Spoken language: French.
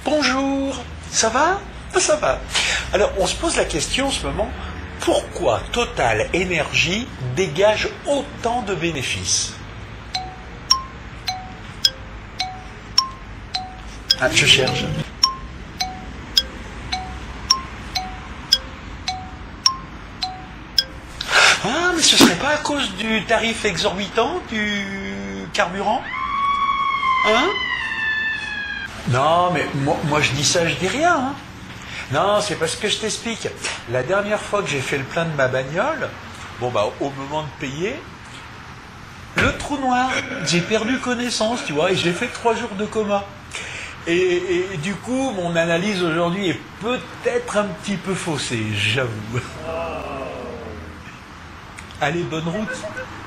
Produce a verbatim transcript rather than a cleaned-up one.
Bonjour, ça va? Ça va. Alors, on se pose la question en ce moment, pourquoi Total Énergie dégage autant de bénéfices? Ah, je cherche. Ah, mais ce serait pas à cause du tarif exorbitant du carburant? Hein? Non, mais moi, moi je dis ça, je dis rien. Hein. Non, c'est parce que je t'explique. La dernière fois que j'ai fait le plein de ma bagnole, bon bah au moment de payer, le trou noir, j'ai perdu connaissance, tu vois, et j'ai fait trois jours de coma. Et, et, et du coup, mon analyse aujourd'hui est peut-être un petit peu faussée, j'avoue. Allez, bonne route.